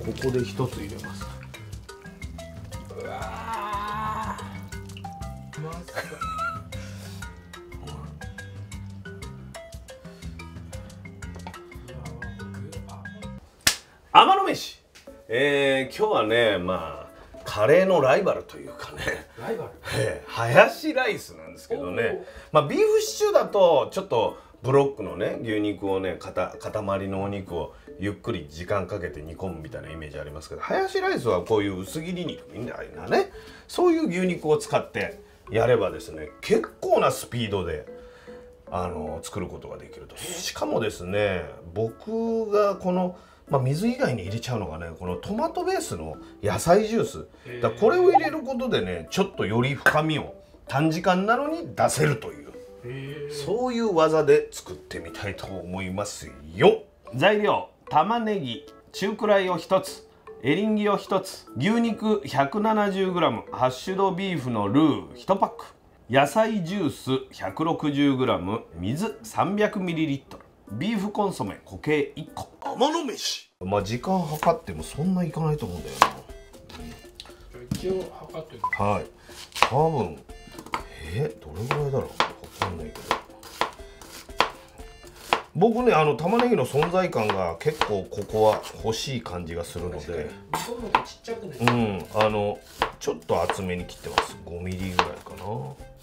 ここで一つ入れます。 うわー、マジか。 天野飯、今日はね、まあカレーのライバルというかね、 ライバル、 ハヤシライスなんですけどね、まあビーフシチューだとちょっとブロックのね牛肉をね塊のお肉をゆっくり時間かけて煮込むみたいなイメージありますけど、ハヤシライスはこういう薄切り肉みたいなね、そういう牛肉を使ってやればですね、結構なスピードで作ることができると。しかもですね、僕がこの水以外に入れちゃうのがね、このトマトベースの野菜ジュースだ、これを入れることでね、ちょっとより深みを短時間なのに出せるという、そういう技で作ってみたいと思いますよ。材料、玉ねぎ中くらいを1つ、エリンギを1つ、牛肉 170g、ハッシュドビーフのルー1パック、野菜ジュース 160g、水 300ml、ビーフコンソメ固形1個。天野飯、まあ時間計ってもそんないかないと思うんだよな。 一応測ってる。 はい、多分どれぐらいだろう、わかんないけど、僕ね玉ねぎの存在感が結構ここは欲しい感じがするので、 ちっちゃくね、 ちょっと厚めに切ってます。5ミリぐらいかな。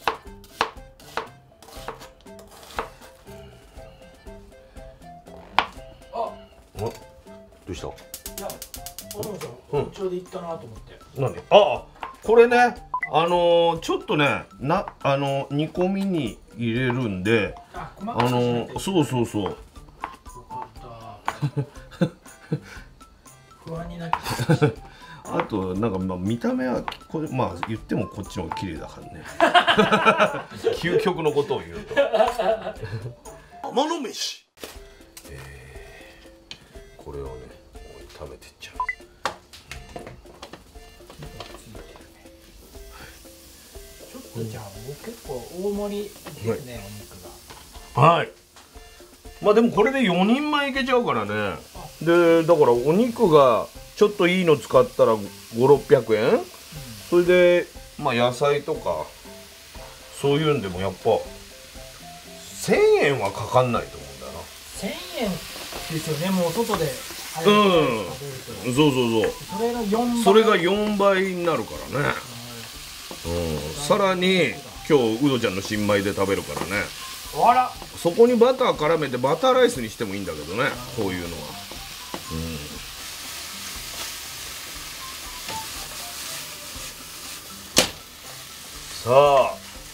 どうした？ いや、小野さん、包丁でいったなと思って。 何？これね、ちょっとね、煮込みに入れるんで、そうそうそう。 よかった。不安になっちゃう。 あとなんか見た目はこれ言ってもこっちの方が綺麗だからね。究極のことを言うと。天野飯。これをね、炒めていっちゃう。 ちょっとじゃあ僕結構大盛りですね、お肉が。 はい。まあでもこれで4人前いけちゃうからね。でだからお肉がちょっといいの使ったら500-600円、それで野菜とかそういうんでもやっぱ1000円はかかんないと思うんだよな。 1000円ですよね、もう外で。 そうそうそう。それが4倍になるからね。さらに今日ウドちゃんの新米で食べるからね。 あら、 そこにバター絡めてバターライスにしてもいいんだけどね、こういうのは。さあ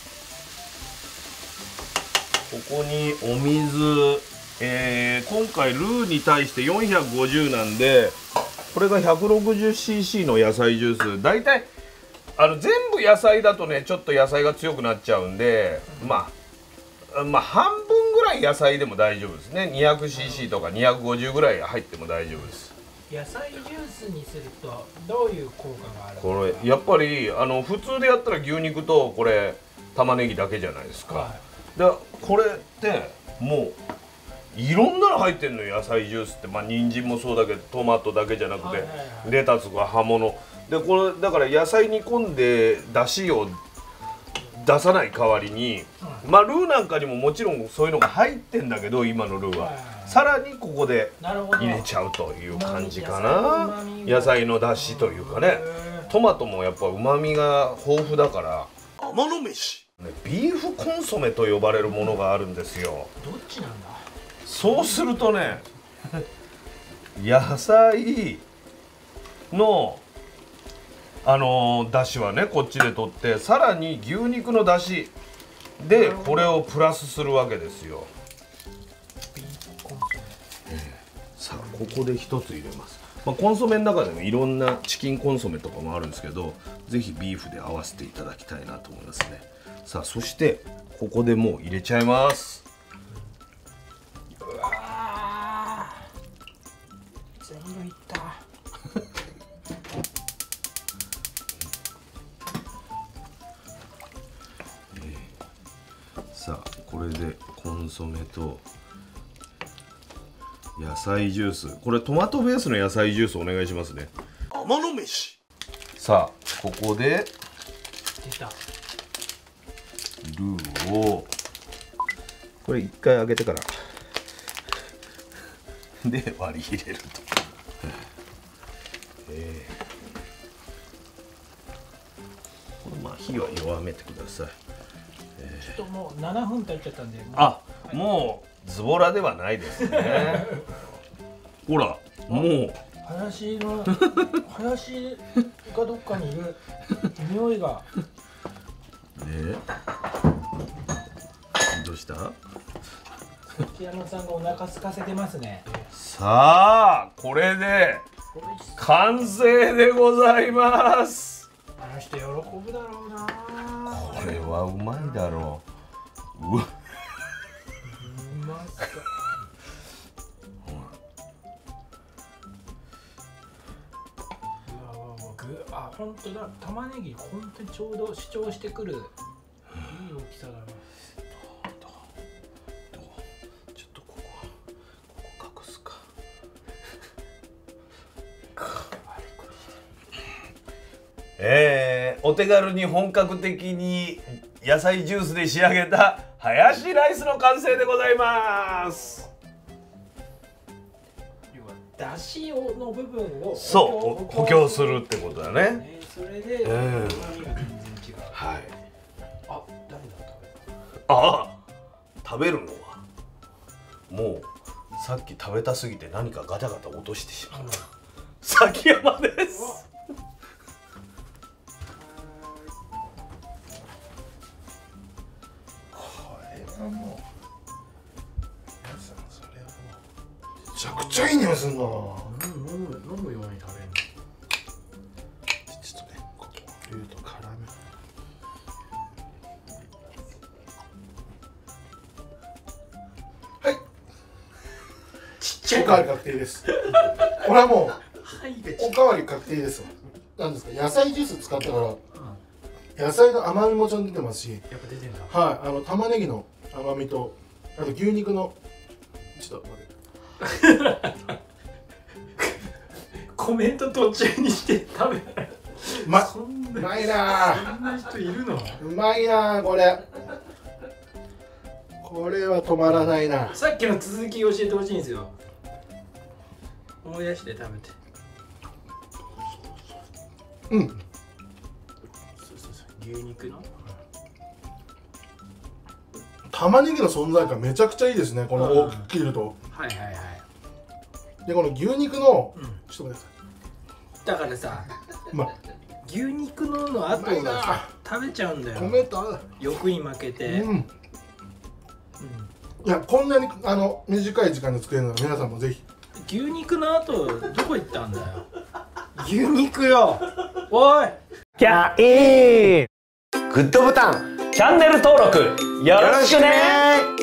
ここにお水、今回ルーに対して450なんで、これが 160cc の野菜ジュース。だいたい全部野菜だとねちょっと野菜が強くなっちゃうんで、半分ぐらい野菜でも大丈夫ですね。 200cc とか250ぐらい入っても大丈夫です。 野菜ジュースにするとどういう効果があるんですか？ これやっぱり普通でやったら牛肉とこれ玉ねぎだけじゃないですか。でこれってもういろんなの入ってんのよ、野菜ジュースって。人参もそうだけどトマトだけじゃなくてレタスが葉物で、これだから野菜煮込んで出汁を出さない代わりに、ルーなんかにももちろんそういうのが入ってんだけど、今のルーはさらにここで入れちゃうという感じかな。野菜の出汁というかね、トマトもやっぱうまみが豊富だから。天野飯、ビーフコンソメと呼ばれるものがあるんですよ。 どっちなんだ？ そうするとね野菜のだしはねこっちで取って、さらに牛肉のだしでこれをプラスするわけですよ。さあここで一つ入れます。コンソメの中でもいろんなチキンコンソメとかもあるんですけど、ぜひビーフで合わせていただきたいなと思いますね。さあそしてここでもう入れちゃいます。 うわー、全部いった。 さあこれでコンソメと野菜ジュース、これトマトベースの野菜ジュースお願いしますね。天野飯。さあここで出たルーをこれ一回揚げてからで割り入れると。これまあ火は弱めてください。 ちょっともう7分経っちゃったんで、 あ、もうズボラではないですね。ほら、もう林がどっかにいる匂いが。 どうした？ 関山さんがお腹空かせてますね。 さあこれで完成でございます。 あの人喜ぶだろうな。 これはうまいだろう。うわ、 うまそう。あ、本当だ。玉ねぎ本当にちょうど主張してくるいい大きさだな。 ちょっとここ隠すか。お手軽に本格的に野菜ジュースで仕上げたハヤシライスの完成でございます。 だしの部分をそう補強するってことだね。 それで旨味が全然違う。 はい。 あ、誰だあ、食べるのはもうさっき食べたすぎて何かガタガタ落としてしまった、崎山です。これはもう皆さん、それはもうめちゃくちゃいい匂いすんな。 飲むように食べるの。 ちょっとね、ここルーと絡め。はい。 ちっちゃいおかわり確定です。これはもうはいおかわり確定ですわ。なんですか、野菜ジュース使ったから野菜の甘みもちゃんと出てますし、 やっぱ出てんだ。 はい、玉ねぎの甘みとあと牛肉のちょっと待って、 コメント途中にして食べない。 うまいなそんな人いるの？ うまいなこれ。これは止まらないな。 さっきの続き教えてほしいんですよ。思い出して食べて。 うん。 牛肉の玉ねぎの存在感めちゃくちゃいいですね。この大きく切ると。 はいはいはい。 でこの牛肉の、ちょっと待ってください。 だからさ、 まあ牛肉の後うまいながさ食べちゃうんだよ。 米と欲に負けて。 いや、こんなに短い時間で作れるのは皆さんもぜひ。 牛肉の後どこ行ったんだよ。牛肉よ。おい。 キャイーグッドボタン、チャンネル登録よろしくね。